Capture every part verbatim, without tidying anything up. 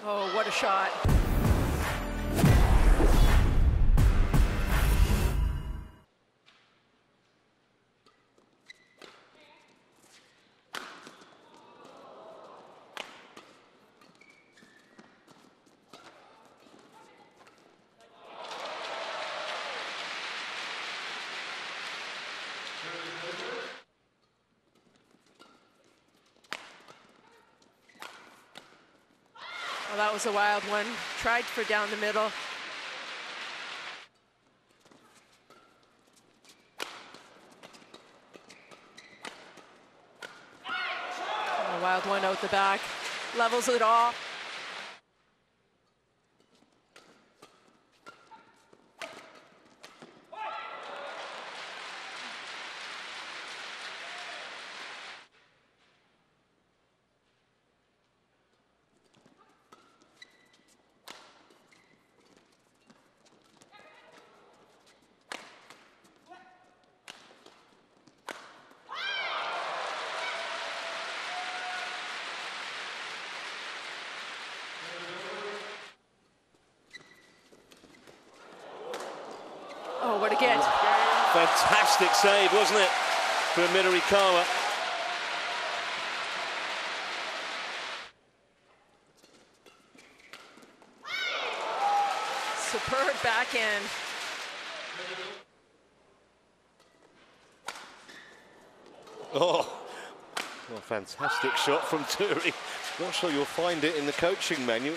Oh, what a shot. Well, that was a wild one. Tried for down the middle. A wild one out the back. Levels it off. Oh, what a get. Fantastic save, wasn't it, for Midorikawa? Superb backhand. Oh, well, fantastic shot from Thyrri. Not sure you'll find it in the coaching manual.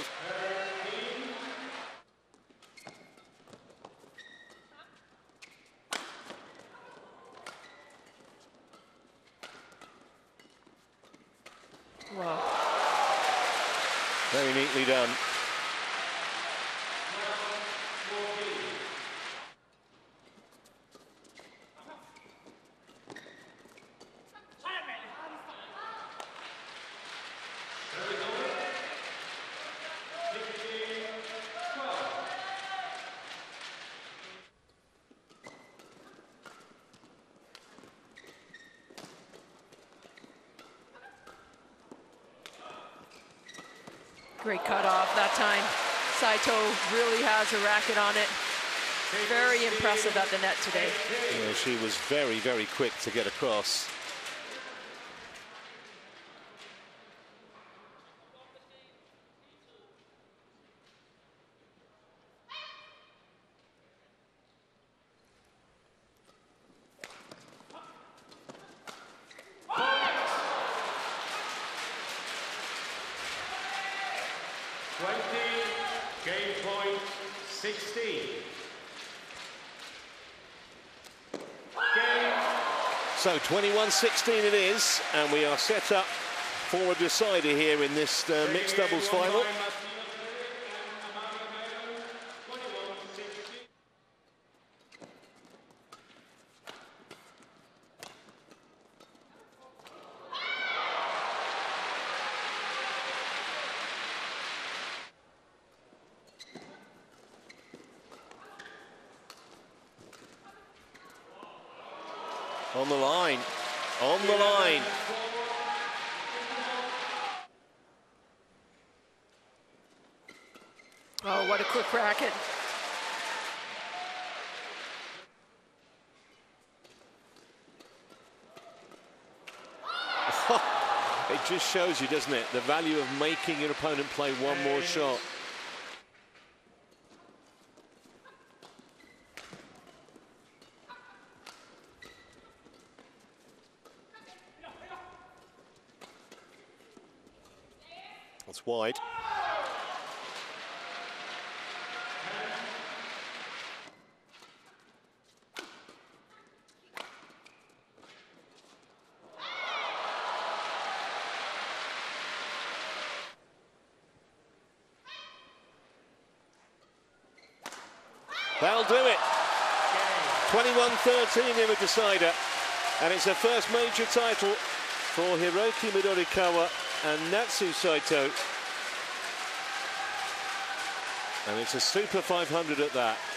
Wow. Very neatly done. Great cut off that time. Saito really has a racket on it. Very impressive at the net today. Yeah, she was very, very quick to get across. twenty, game point sixteen. Game. So twenty-one sixteen it is, and we are set up for a decider here in this uh, mixed doubles final. On the line, on the line. Oh, what a quick racket. It just shows you, doesn't it, the value of making your opponent play one more shot. That's wide. That'll do it. twenty-one thirteen in a decider. And it's her first major title for Hiroki Midorikawa and Natsu Saito. And it's a super five hundred at that.